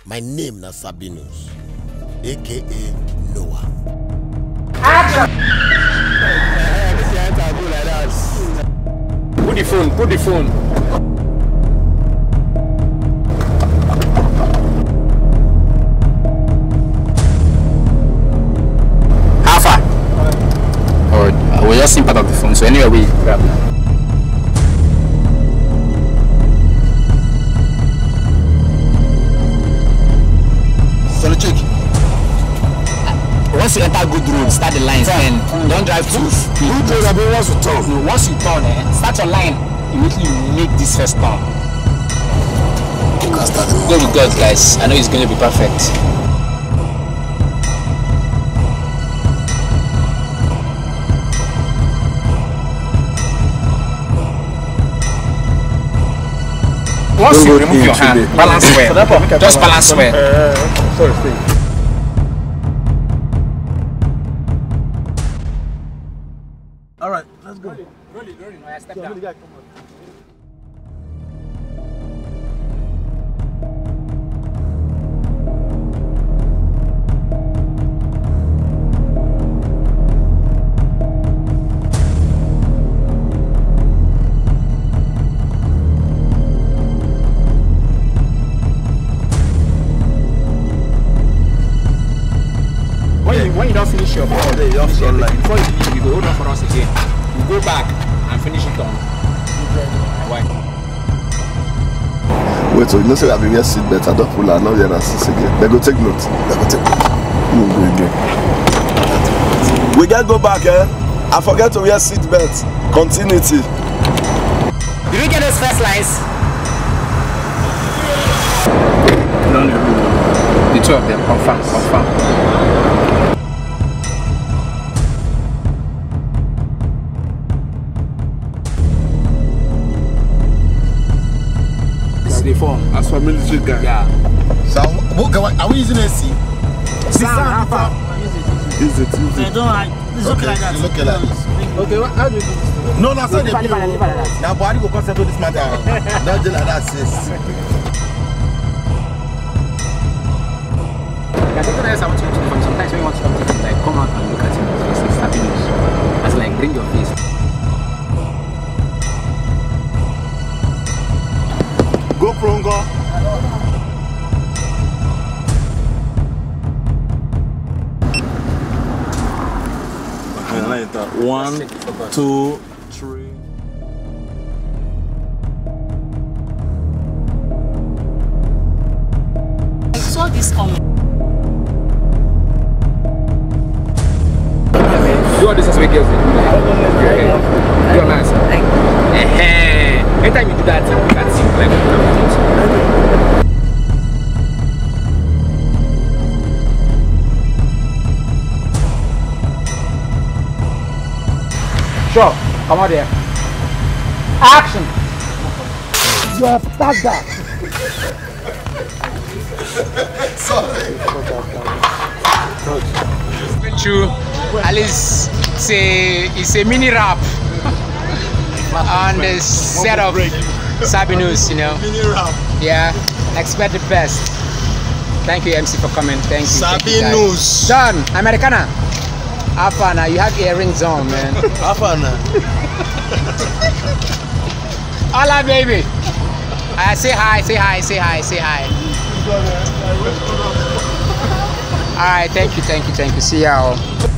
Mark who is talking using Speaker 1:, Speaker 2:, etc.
Speaker 1: My name is Sabinus, aka Noah.
Speaker 2: Action! Put the phone, put the phone. How far? Oh, I was just seeing part of the phone, so anyway, we grab now. Once you enter good road, start the lines and don't drive too speed. Good road, once you turn. No, once you turn, start your line. Immediately make this first turn. Go with God, guys. I know it's going to be perfect. Once you remove your hand, balance well. Just balance well.
Speaker 3: Sorry, stay. All right, let's go. Rolling. No, I step down.
Speaker 2: When you don't finish your ball, before you leave, you go hold on for us again. You go back and finish it on. Why?
Speaker 4: Wait, so you know say I be wear seat belt, I don't pull her, now you're assist again. They go take note. They go take note. No, go again. We gotta go back, eh? I forget to wear seat belt. Continuity.
Speaker 2: Did we get those first lines? No. The two of them, confirm. The form
Speaker 3: as for military guy.
Speaker 2: Yeah.
Speaker 1: So, are we using AC?
Speaker 3: Sound. Use it.
Speaker 1: It's okay like that. Look like this.
Speaker 3: Okay, how do you do this?
Speaker 1: No, that's not the plan. Now, why do you go settle this matter? Don't do like that, sis.
Speaker 2: I want you to do sometimes when you want something, like come out and look at your face and Sabinus. As like bring your face.
Speaker 3: Go prongo. Okay, like that. 1, 2, 3.
Speaker 5: I saw this coming.
Speaker 2: Do all this as we girls do. You are nice. Anytime you do that, that's it. Like, sure, come out there. Action! You have tagged that.
Speaker 1: Sorry.
Speaker 2: True. At least it's a mini rap on the set of Sabinus, you know.
Speaker 1: Mini rap.
Speaker 2: Yeah, expect the best. Thank you, MC, for coming. Thank you.
Speaker 1: Sabinus.
Speaker 2: John, Americana. Afana, you have earrings on, man.
Speaker 1: Afana.
Speaker 2: Hola, baby. Say hi. All right, thank you. See y'all.